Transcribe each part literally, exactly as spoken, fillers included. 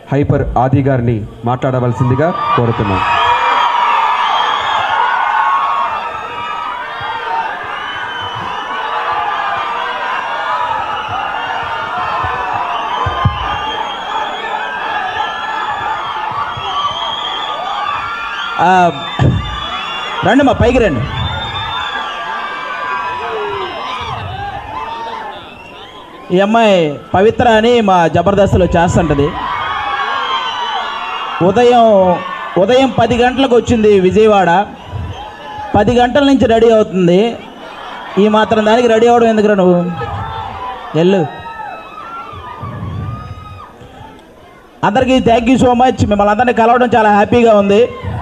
Hyper ఆది గారిని మాట్లాడవలసిందిగా కోరుతున్నాం. రండి మా పైకి రండి. ఈ అమ్మాయి పవిత్ర అని మా జబర్దస్త్లో చేస్తుంటుంది. ఉదయం ఉదయం పది గంటలకు వచ్చింది విజయవాడ. పది గంటల నుంచి రెడీ అవుతుంది. ఈ మాత్రం దానికి రెడీ అవ్వడం ఎందుకురా నువ్వు? వెళ్ళు. అందరికీ థ్యాంక్ యూ సో మచ్. మిమ్మల్ని అందరినీ కలవడం చాలా హ్యాపీగా ఉంది.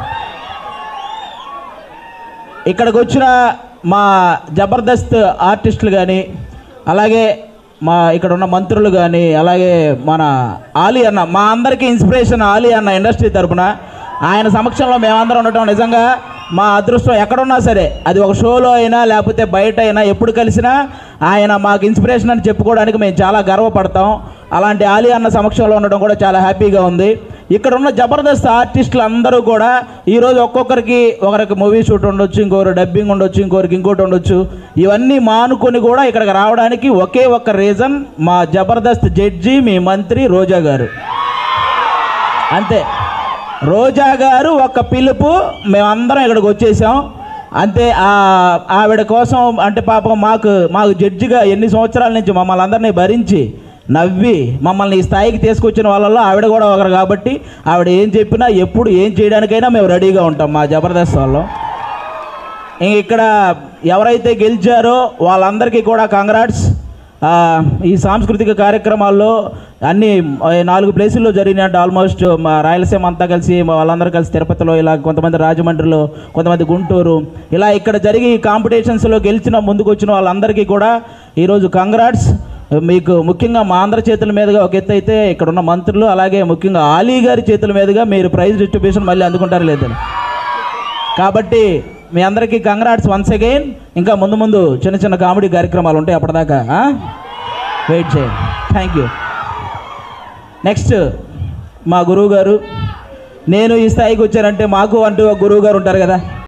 ఇక్కడికి వచ్చిన మా జబర్దస్త్ ఆర్టిస్టులు కానీ, అలాగే మా ఇక్కడ ఉన్న మంత్రులు కానీ, అలాగే మన ఆలీ అన్న, మా అందరికీ ఇన్స్పిరేషన్ ఆలీ అన్న ఇండస్ట్రీ తరపున. ఆయన సమక్షంలో మేమందరం ఉండటం నిజంగా మా అదృష్టం. ఎక్కడున్నా సరే, అది ఒక షోలో అయినా లేకపోతే బయట అయినా, ఎప్పుడు కలిసినా ఆయన మాకు ఇన్స్పిరేషన్ అని చెప్పుకోవడానికి మేము చాలా గర్వపడతాం. అలాంటి ఆలీ అన్న సమక్షంలో ఉండడం కూడా చాలా హ్యాపీగా ఉంది. ఇక్కడ ఉన్న జబర్దస్త్ ఆర్టిస్టులు అందరూ కూడా ఈరోజు ఒక్కొక్కరికి, ఒకరికి మూవీ షూట్ ఉండొచ్చు, ఇంకొకరు డబ్బింగ్ ఉండొచ్చు, ఇంకొకరికి ఇంకోటి ఉండొచ్చు. ఇవన్నీ మానుకొని కూడా ఇక్కడికి రావడానికి ఒకే ఒక్క రీజన్, మా జబర్దస్త్ జడ్జి, మీ మంత్రి రోజా గారు. అంతే. రోజా గారు ఒక పిలుపు, మేమందరం ఇక్కడికి వచ్చేసాం అంతే. ఆవిడ కోసం అంటే పాపం మాకు మాకు జడ్జిగా ఎన్ని సంవత్సరాల నుంచి మమ్మల్ని అందరినీ భరించి నవ్వి మమ్మల్ని ఈ స్థాయికి తీసుకొచ్చిన వాళ్ళల్లో ఆవిడ కూడా ఒకరు. కాబట్టి ఆవిడ ఏం చెప్పినా, ఎప్పుడు ఏం చేయడానికైనా మేము రెడీగా ఉంటాం మా జబర్దస్త్ వాళ్ళు. ఇక్కడ ఎవరైతే గెలిచారో వాళ్ళందరికీ కూడా కంగ్రాట్స్. ఈ సాంస్కృతిక కార్యక్రమాల్లో అన్ని నాలుగు ప్లేసుల్లో జరిగినట్టు ఆల్మోస్ట్ మా రాయలసీమ అంతా కలిసి, వాళ్ళందరూ కలిసి తిరుపతిలో, ఇలా కొంతమంది రాజమండ్రిలో, కొంతమంది గుంటూరు, ఇలా ఇక్కడ జరిగి కాంపిటీషన్స్లో గెలిచిన ముందుకు వచ్చిన వాళ్ళందరికీ కూడా ఈరోజు కంగ్రాట్స్. మీకు ముఖ్యంగా మా ఆంధ్ర చేతుల మీదుగా ఒక ఎత్తు అయితే, ఇక్కడ ఉన్న మంత్రులు, అలాగే ముఖ్యంగా ఆలీ గారి చేతుల మీదుగా మీరు ప్రైజ్ డిస్ట్రిబ్యూషన్ మళ్ళీ అందుకుంటారు లేదని. కాబట్టి మీ అందరికీ కంగ్రాట్స్ వన్స్ అగైన్. ఇంకా ముందు ముందు చిన్న చిన్న కామెడీ కార్యక్రమాలు ఉంటాయి, అప్పటిదాకా వెయిట్ చేయండి. Thank you. నెక్స్ట్ మా గురువు గారు. నేను ఈ స్థాయికి వచ్చానంటే మాకు అంటూ ఒక గురువు గారు ఉంటారు కదా.